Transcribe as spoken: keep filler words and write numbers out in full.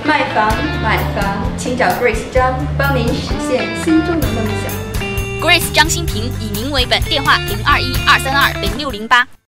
卖房买房，请找 Grace 张，帮您实现心中的梦想。 Grace 张新平，以您为本，电话零二一二三二零六零八。